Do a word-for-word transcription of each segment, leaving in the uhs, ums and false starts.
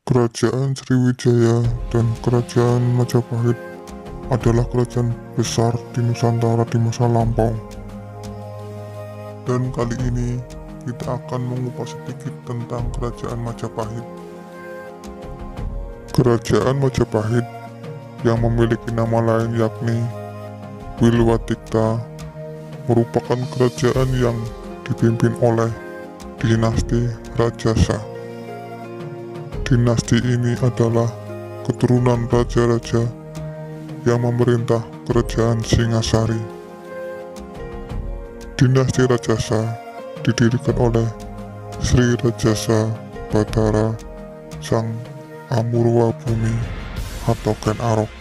Kerajaan Sriwijaya dan Kerajaan Majapahit adalah kerajaan besar di Nusantara di masa lampau. Dan kali ini kita akan mengupas sedikit tentang Kerajaan Majapahit. Kerajaan Majapahit yang memiliki nama lain yakni Wilwatikta merupakan kerajaan yang dipimpin oleh dinasti Rajasa. Dinasti ini adalah keturunan raja-raja yang memerintah kerajaan Singasari. Dinasti Rajasa didirikan oleh Sri Rajasa Batara Sang Amurwa Bumi atau Ken Arok.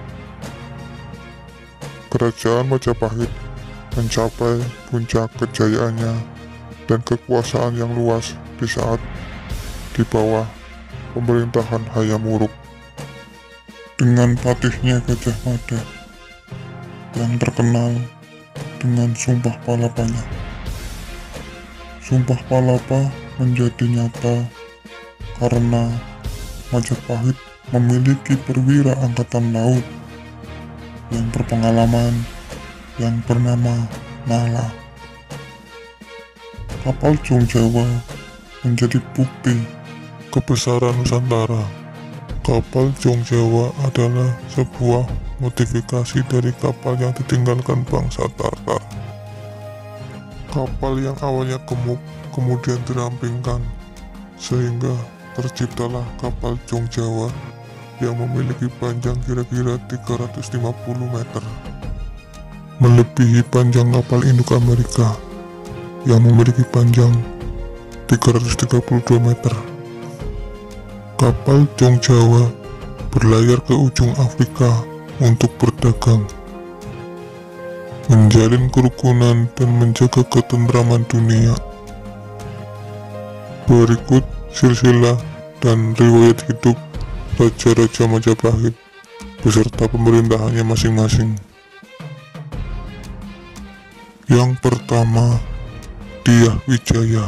Kerajaan Majapahit mencapai puncak kejayaannya dan kekuasaan yang luas di saat di bawah pemerintahan Hayam Wuruk dengan patihnya Gajah Mada yang terkenal dengan Sumpah Palapanya. Sumpah Palapa menjadi nyata karena Majapahit memiliki perwira angkatan laut yang berpengalaman yang bernama Nala. Kapal Jong Jawa menjadi bukti kebesaran Nusantara. Kapal Jong Jawa adalah sebuah modifikasi dari kapal yang ditinggalkan bangsa Tartar. Kapal yang awalnya gemuk kemudian dirampingkan sehingga terciptalah kapal Jong Jawa yang memiliki panjang kira-kira tiga ratus lima puluh meter, melebihi panjang kapal induk Amerika yang memiliki panjang tiga ratus tiga puluh dua meter. Kapal Jong Jawa berlayar ke ujung Afrika untuk berdagang, menjalin kerukunan dan menjaga ketentraman dunia. Berikut silsilah dan riwayat hidup Raja-Raja Majapahit beserta pemerintahannya masing-masing. Yang pertama, Dyah Wijaya.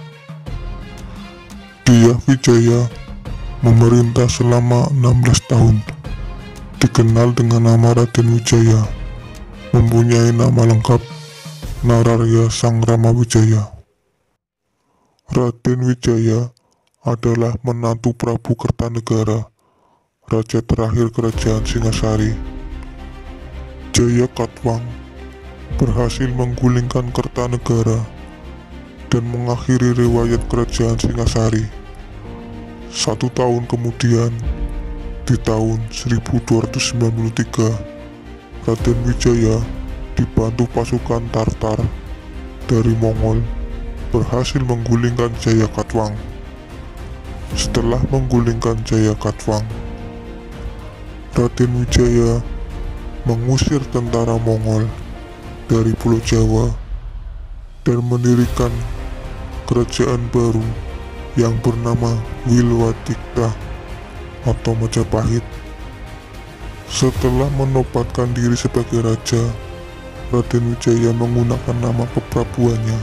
Dyah Wijaya memerintah selama enam belas tahun. Dikenal dengan nama Raden Wijaya, mempunyai nama lengkap Nararya Sang Rama Wijaya. Raden Wijaya adalah menantu Prabu Kertanegara, raja terakhir kerajaan Singasari. Jaya Katwang berhasil menggulingkan Kertanegara dan mengakhiri riwayat kerajaan Singasari. Satu tahun kemudian, di tahun seribu dua ratus sembilan puluh tiga, Raden Wijaya dibantu pasukan Tartar dari Mongol berhasil menggulingkan Jaya Katwang. Setelah menggulingkan Jaya Katwang, Raden Wijaya mengusir tentara Mongol dari Pulau Jawa dan mendirikan kerajaan baru yang bernama Wilwatikta atau Majapahit. Setelah menobatkan diri sebagai raja, Raden Wijaya menggunakan nama keprabuannya,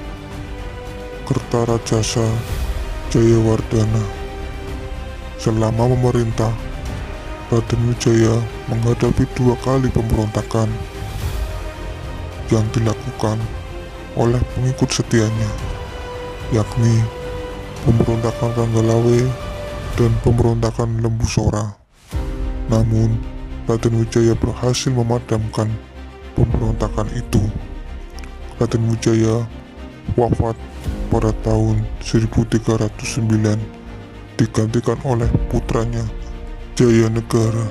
Kertarajasa Jayawardhana. Selama memerintah, Raden Wijaya menghadapi dua kali pemberontakan yang dilakukan oleh pengikut setianya, yakni pemberontakan Ranggalawe dan pemberontakan Lembu Sora. Namun, Raden Wijaya berhasil memadamkan pemberontakan itu. Raden Wijaya wafat pada tahun seribu tiga ratus sembilan, digantikan oleh putranya Jayanegara.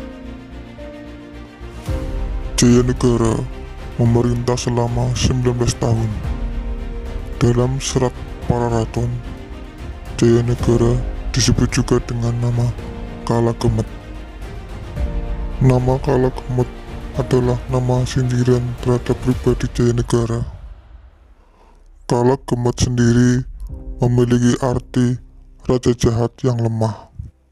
Jayanegara memerintah selama sembilan belas tahun. Dalam serat Pararaton, Jayanegara disebut juga dengan nama Kalagemet. Nama Kalagemet adalah nama sindiran terhadap pribadi Jayanegara. Kalagemet sendiri memiliki arti raja jahat yang lemah.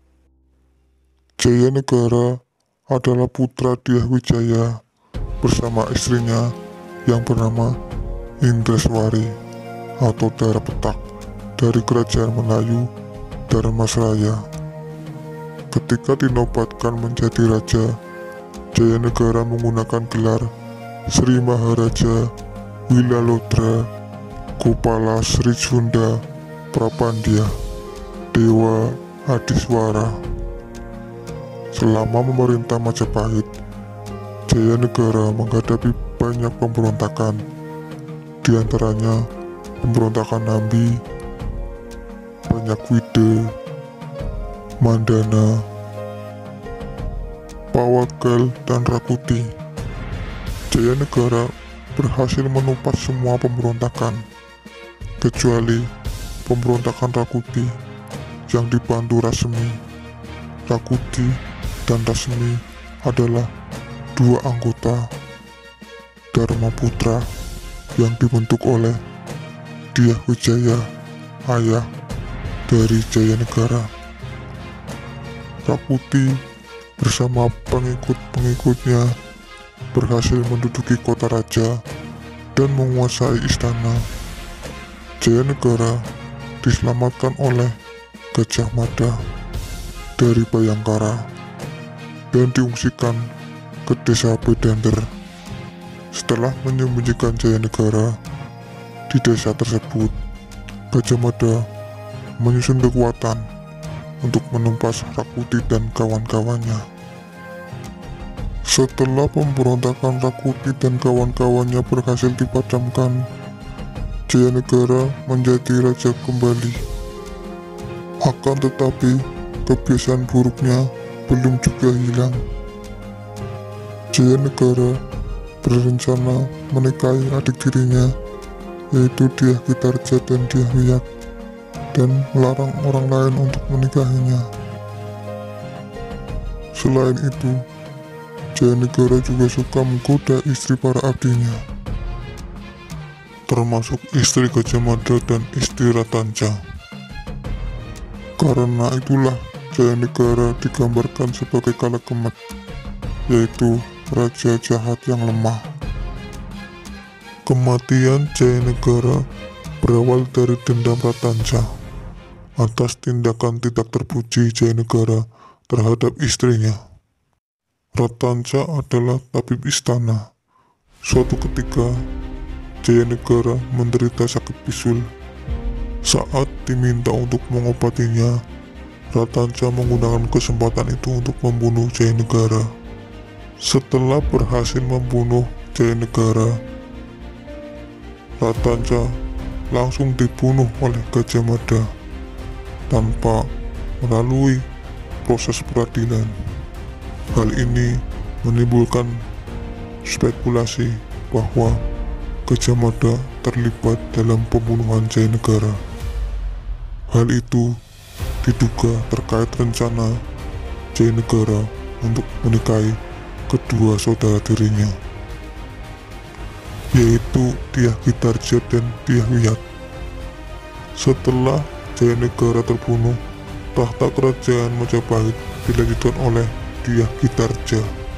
Jayanegara adalah putra Dyah Wijaya bersama istrinya yang bernama Indreswari atau Dara Petak dari Kerajaan Melayu Dharmasraya. Ketika dinobatkan menjadi raja, Jayanegara menggunakan gelar Sri Maharaja Wilalodra Gopala Sri Sunda Prapandya Dewa Adiswara. Selama memerintah Majapahit, Jayanegara menghadapi banyak pemberontakan, di antaranya pemberontakan Nambi, Banyakwide, Mandana, Pawagal, dan Rakuti. Jayanegara berhasil menumpas semua pemberontakan, kecuali pemberontakan Rakuti yang dibantu Rasmi. Rakuti dan Rasmi adalah dua anggota Dharmaputra yang dibentuk oleh Dyah Wijaya, ayah dari Jayanegara. Rakuti bersama pengikut-pengikutnya berhasil menduduki kota raja dan menguasai istana. Jayanegara diselamatkan oleh Gajah Mada dari Bayangkara dan diungsikan ke desa Bedender. Setelah menyembunyikan Jayanegara di desa tersebut, Gajah Mada menyusun kekuatan untuk menumpas Rakuti dan kawan-kawannya. Setelah pemberontakan Rakuti dan kawan-kawannya berhasil dipadamkan, Jayanegara menjadi raja kembali. Akan tetapi, kebiasaan buruknya belum juga hilang. Jayanegara berencana menikahi adik tirinya, yaitu Dyah Kitarja dan Dyah Wiyat, dan melarang orang lain untuk menikahinya. Selain itu, Jayanegara juga suka menggoda istri para abdinya, termasuk istri Gajah Mada dan istri Ratanca. Karena itulah Jayanegara digambarkan sebagai Kalagemet, yaitu raja jahat yang lemah. Kematian Jayanegara berawal dari dendam Ratanca atas tindakan tidak terpuji Jayanegara terhadap istrinya. Ratanca adalah tabib istana. Suatu ketika, Jayanegara menderita sakit bisul. Saat diminta untuk mengobatinya, Ratanca menggunakan kesempatan itu untuk membunuh Jayanegara. Setelah berhasil membunuh Jayanegara, Ratanca langsung dibunuh oleh Gajah Mada tanpa melalui proses peradilan. Hal ini menimbulkan spekulasi bahwa Gajah Mada terlibat dalam pembunuhan Jayanegara. Hal itu diduga terkait rencana Jayanegara untuk menikahi kedua saudara tirinya, yaitu Dyah Kitarja dan Dyah Wiyat. Setelah Jayanegara terbunuh, tahta kerajaan Majapahit dilanjutkan oleh Dyah Kitarja.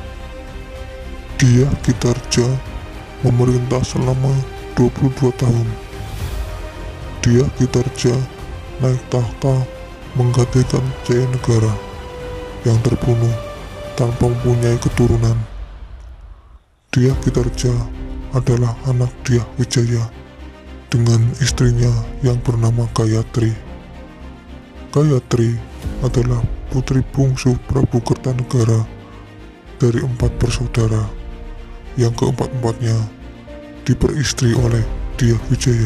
Dyah Kitarja memerintah selama dua puluh dua tahun. Dyah Kitarja naik tahta menggantikan Jayanegara yang terbunuh tanpa mempunyai keturunan. Dyah Kitarja adalah anak Dyah Wijaya dengan istrinya yang bernama Gayatri. Gayatri adalah putri bungsu Prabu Kertanegara dari empat bersaudara, yang keempat-empatnya diperistri oleh Dyah Wijaya.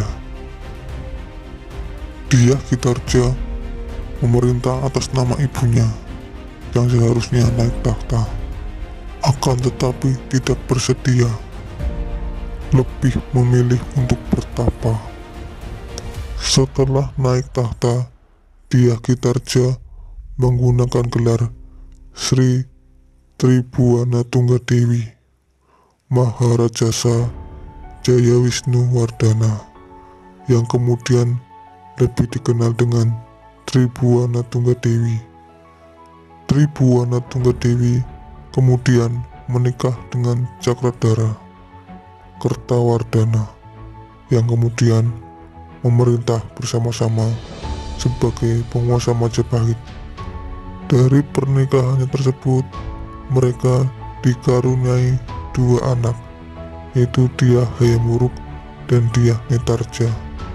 Dyah Kitarja memerintah atas nama ibunya yang seharusnya naik tahta, akan tetapi tidak bersedia, lebih memilih untuk bertapa. Setelah naik tahta, Dyah Kitarja menggunakan gelar Sri Tribhuwana Tunggadewi Maharajasa Jaya Wisnu Wardana, yang kemudian lebih dikenal dengan Tribhuwana Tunggadewi. Tribhuwana Tunggadewi kemudian menikah dengan Cakradhara Kertawardhana, yang kemudian memerintah bersama-sama sebagai penguasa Majapahit. Dari pernikahannya tersebut, mereka dikaruniai dua anak, yaitu Dyah Hayam-Wuruk dan Dyah Mihtarja.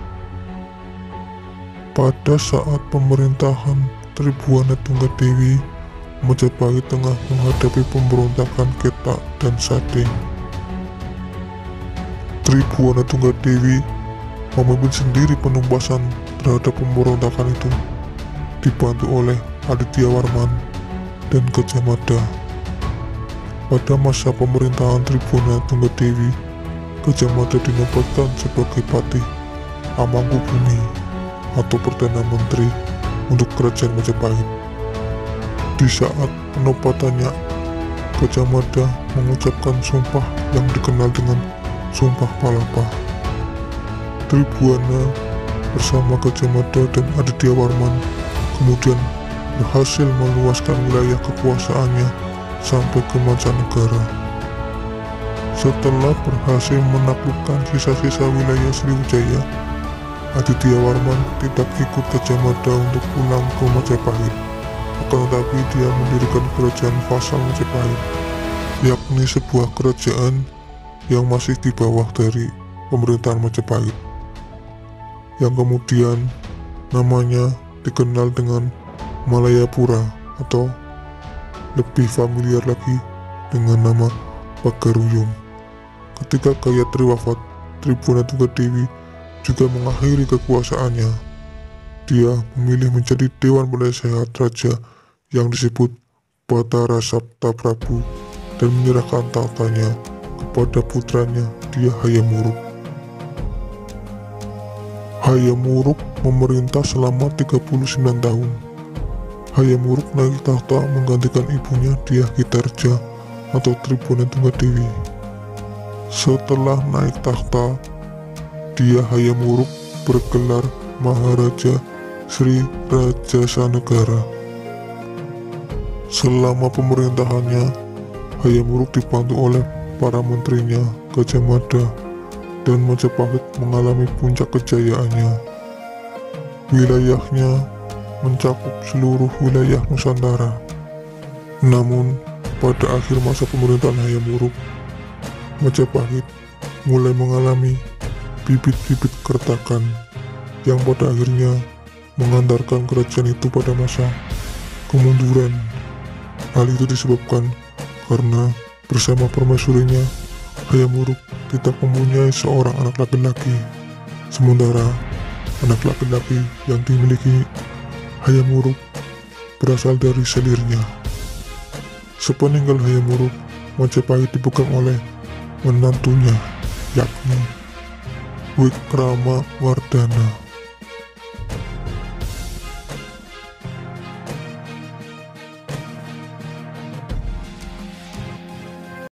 Pada saat pemerintahan Tribhuwana Tunggadewi, Majapahit tengah menghadapi pemberontakan Ketak dan Sade. Tribhuwana Tunggadewi memimpin sendiri penumpasan terhadap pemberontakan itu, dibantu oleh Aditya Warman dan Gajah Mada. Pada masa pemerintahan Tribhuwana Tunggadewi, Gajah Mada dinobatkan sebagai Patih Amangkubumi atau Perdana Menteri untuk Kerajaan Majapahit. Di saat penobatannya, Gajah Mada mengucapkan sumpah yang dikenal dengan Sumpah Palapa. Tribhuwana bersama Gajah Mada dan Aditya Warman kemudian berhasil meluaskan wilayah kekuasaannya sampai ke mancanegara. Setelah berhasil menaklukkan sisa-sisa wilayah Sriwijaya, Aditya Warman tidak ikut Gajah Mada untuk pulang ke Majapahit. Akan tetapi dia mendirikan kerajaan vasal Majapahit, yakni sebuah kerajaan yang masih di bawah dari pemerintahan Majapahit, yang kemudian namanya dikenal dengan Malayapura atau lebih familiar lagi dengan nama Pagaruyung. Ketika Gayatri wafat, Tribhuwana Tunggadewi juga mengakhiri kekuasaannya. Dia memilih menjadi Dewan Penasehat Raja yang disebut Batara Sapta Prabu dan menyerahkan tahtanya kepada putranya Dyah Hayam-Wuruk. Hayam-Wuruk memerintah selama tiga puluh sembilan tahun. Hayam-Wuruk naik tahta menggantikan ibunya Dyah Mihtarja atau Tribhuwana Tunggadewi. Setelah naik tahta, Dyah Hayam-Wuruk bergelar Maharaja Sri Rajasanegara. Selama pemerintahannya, Hayam-Wuruk dibantu oleh para menterinya Gajah Mada dan Majapahit mengalami puncak kejayaannya. Wilayahnya mencakup seluruh wilayah Nusantara. Namun, pada akhir masa pemerintahan Hayam-Wuruk, Majapahit mulai mengalami bibit-bibit keretakan yang pada akhirnya mengantarkan kerajaan itu pada masa kemunduran. Hal itu disebabkan karena bersama permaisurinya, Hayam-Wuruk tidak mempunyai seorang anak laki-laki, sementara anak laki-laki yang dimiliki Hayam-Wuruk berasal dari selirnya. Sepeninggal Hayam-Wuruk, Majapahit dipegang oleh menantunya, yakni Wikramawardhana.